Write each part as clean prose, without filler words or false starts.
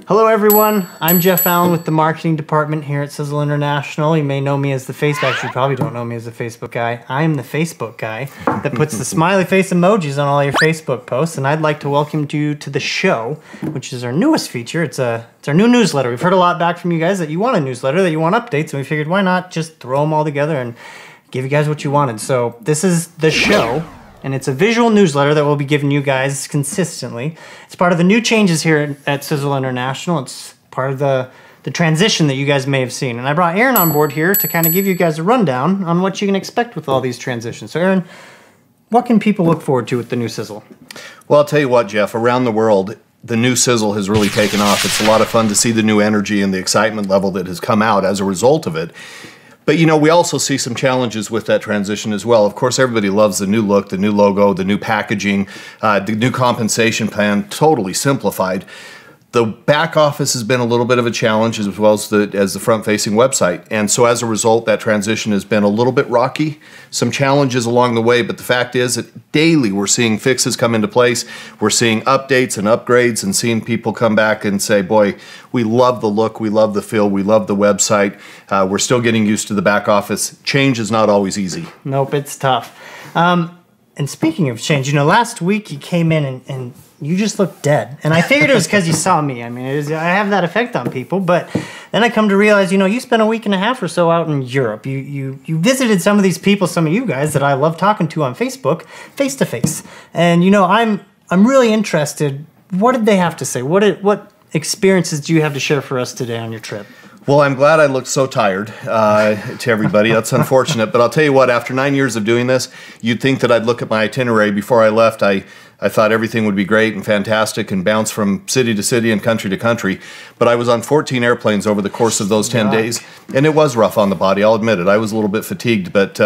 Hello everyone, I'm Jeff Allen with the marketing department here at Sizzle International. You may know me as the actually you probably don't know me as the Facebook guy. I am the Facebook guy that puts the smiley face emojis on all your Facebook posts, and I'd like to welcome you to the show, which is our newest feature. It's our new newsletter. We've heard a lot back from you guys that you want a newsletter, that you want updates, and we figured why not just throw them all together and give you guys what you wanted. So this is the show. And it's a visual newsletter that we'll be giving you guys consistently. It's part of the new changes here at Sizzle International. It's part of the transition that you guys may have seen. And I brought Aaron on board here to kind of give you guys a rundown on what you can expect with all these transitions. So Aaron, what can people look forward to with the new Sizzle? Well, I'll tell you what, Jeff, around the world, the new Sizzle has really taken off. It's a lot of fun to see the new energy and the excitement level that has come out as a result of it. But, you know, we also see some challenges with that transition as well. Of course, everybody loves the new look, the new logo, the new packaging, the new compensation plan, totally simplified. The back office has been a little bit of a challenge as well as the front-facing website. And so as a result, that transition has been a little bit rocky, some challenges along the way. But the fact is that daily we're seeing fixes come into place. We're seeing updates and upgrades and seeing people come back and say, boy, we love the look, we love the feel, we love the website. We're still getting used to the back office. Change is not always easy. Nope, it's tough. And speaking of change, you know, last week you came in and you just looked dead. And I figured it was because you saw me. I mean, I have that effect on people. But then I come to realize, you know, you spent a week and a half or so out in Europe. You visited some of these people, some of you guys that I love talking to on Facebook, face to face. And, you know, I'm really interested. What did they have to say? What experiences do you have to share for us today on your trip? Well, I'm glad I looked so tired to everybody. That's unfortunate. But I'll tell you what, after 9 years of doing this, you'd think that I'd look at my itinerary before I left. I thought everything would be great and fantastic and bounce from city to city and country to country. But I was on 14 airplanes over the course of those 10 days. And it was rough on the body, I'll admit it. I was a little bit fatigued. But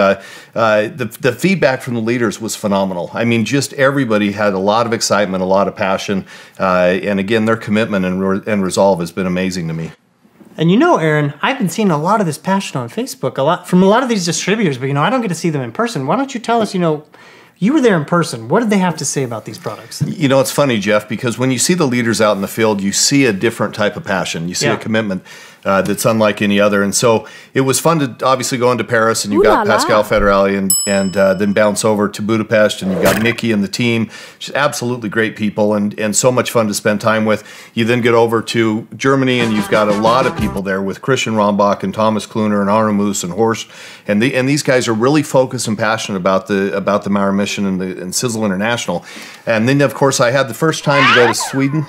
the feedback from the leaders was phenomenal. I mean, just everybody had a lot of excitement, a lot of passion. And again, their commitment and resolve has been amazing to me. And you know, Aaron, I've been seeing a lot of this passion on Facebook, from a lot of these distributors, but, you know, I don't get to see them in person. Why don't you tell us, you know, you were there in person. What did they have to say about these products? You know, it's funny, Jeff, because when you see the leaders out in the field, you see a different type of passion. You see a commitment that's unlike any other. And so it was fun to obviously go into Paris, and you got Pascal Federali and then bounce over to Budapest, and you got Nikki and the team. Just absolutely great people and so much fun to spend time with. You then get over to Germany, and you've got a lot of people there with Christian Rombach and Thomas Kluner and Arno Moose and Horst. And these guys are really focused and passionate about the Maurer mission and Sizzle International. And then, of course, I had the first time to go to Sweden.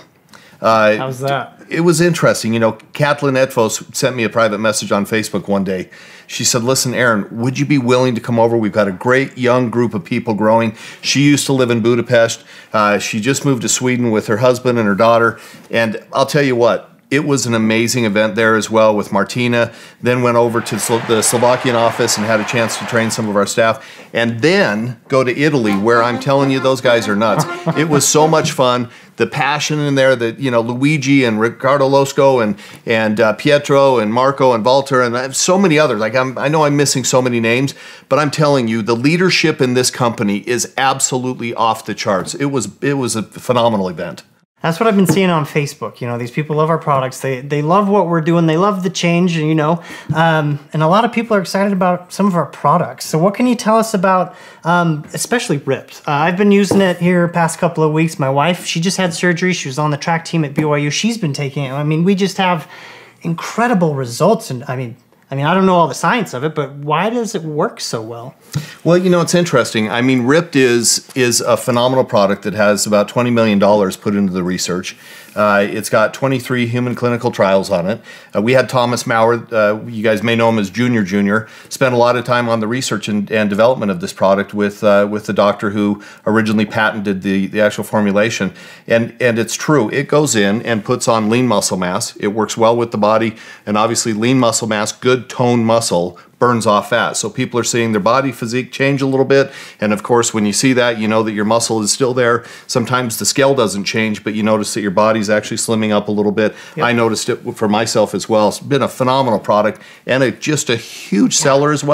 How's that? It was interesting. You know, Katlin Edfos sent me a private message on Facebook one day. She said, listen, Aaron, would you be willing to come over? We've got a great young group of people growing. She used to live in Budapest. She just moved to Sweden with her husband and her daughter. And I'll tell you what, it was an amazing event there as well with Martina. Then went over to the Slovakian office and had a chance to train some of our staff. And then go to Italy, where I'm telling you, those guys are nuts. It was so much fun. The passion in there that, you know, Luigi and Ricardo Losco and Pietro and Marco and Walter and so many others. Like I know I'm missing so many names, but I'm telling you, the leadership in this company is absolutely off the charts. It was a phenomenal event. That's what I've been seeing on Facebook. You know, these people love our products. They love what we're doing. They love the change, you know. And a lot of people are excited about some of our products. So what can you tell us about, especially Ripped? I've been using it here past couple of weeks. My wife, she just had surgery. She was on the track team at BYU. She's been taking it. I mean, we just have incredible results. And I mean, I don't know all the science of it, but why does it work so well? Well, you know, it's interesting. I mean, Ripped is a phenomenal product that has about $20 million put into the research. It's got 23 human clinical trials on it. We had Thomas Maurer, you guys may know him as Junior, spent a lot of time on the research and development of this product with the doctor who originally patented the actual formulation. And it's true. It goes in and puts on lean muscle mass. It works well with the body. And obviously lean muscle mass, good toned muscle, burns off fat. So people are seeing their body physique change a little bit. And of course, when you see that, you know that your muscle is still there. Sometimes the scale doesn't change, but you notice that your body's actually slimming up a little bit. Yep. I noticed it for myself as well. It's been a phenomenal product and just a huge seller as well.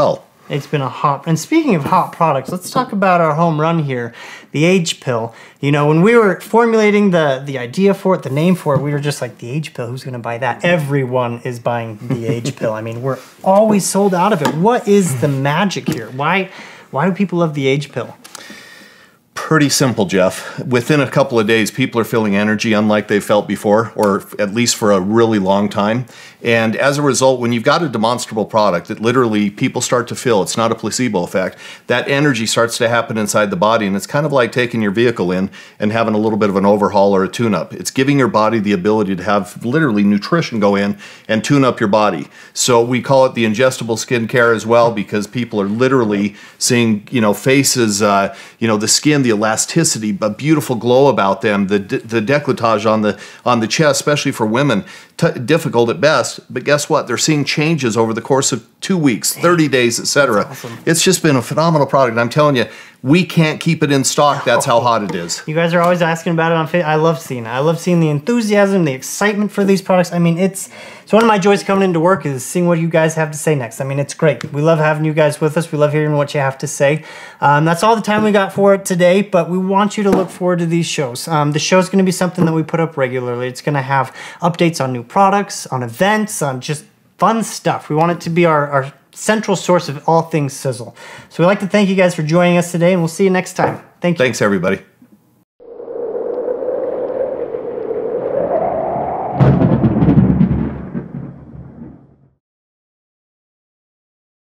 It's been a hot. And speaking of hot products, let's talk about our home run here, the Age Pill. You know, when we were formulating the idea for it, the name for it, we were just like, the Age Pill, who's going to buy that? Everyone is buying the Age Pill. I mean, we're always sold out of it. What is the magic here? Why do people love the Age Pill? Pretty simple, Jeff. Within a couple of days, people are feeling energy unlike they felt before, or at least for a really long time. And as a result, when you've got a demonstrable product that literally people start to feel, it's not a placebo effect, that energy starts to happen inside the body. And it's kind of like taking your vehicle in and having a little bit of an overhaul or a tune-up. It's giving your body the ability to have literally nutrition go in and tune up your body. So we call it the ingestible skincare as well, because people are literally seeing, you know, faces, you know, the skin, the elasticity, a beautiful glow about them, the décolletage on the chest, especially for women, difficult at best, but guess what? They're seeing changes over the course of 2 weeks, 30 days, etc. Awesome. It's just been a phenomenal product. And I'm telling you, we can't keep it in stock. That's how hot it is. You guys are always asking about it on Facebook. I love seeing it. I love seeing the enthusiasm, the excitement for these products. I mean, it's one of my joys coming into work is seeing what you guys have to say next. I mean, it's great. We love having you guys with us. We love hearing what you have to say. That's all the time we got for it today, but we want you to look forward to these shows. The show's going to be something that we put up regularly. It's going to have updates on new products, on events, on just fun stuff. We want it to be our central source of all things Sizzle. So we'd like to thank you guys for joining us today, and we'll see you next time. Thank you. Thanks, everybody.